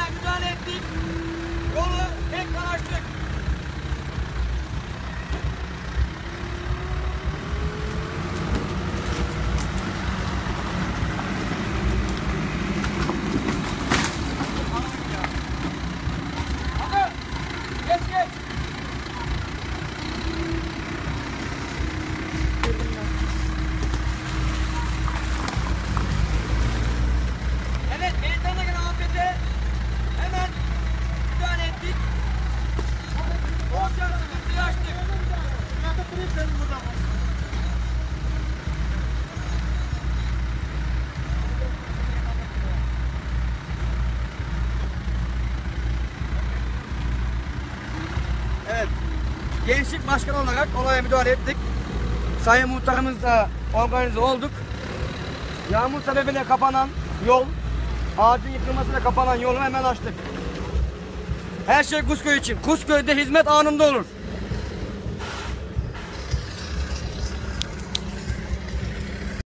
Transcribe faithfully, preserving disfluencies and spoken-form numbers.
olaya müdahale ettik. Yolu tekrar açtık. Hadi. Geç geç. Evet, meydana gelen afete hemen müdahale ettik. Oluşan sıkıntıyı açtık. Evet, Gençlik Başkanı olarak olaya müdahale ettik. Sayın Muhtarımız da organize olduk. Yağmur sebebiyle kapanan yol, ağacın yıkılmasıyla kapanan yolu hemen açtık. Her şey Kuzköy için. Kuzköy'de hizmet anında olur.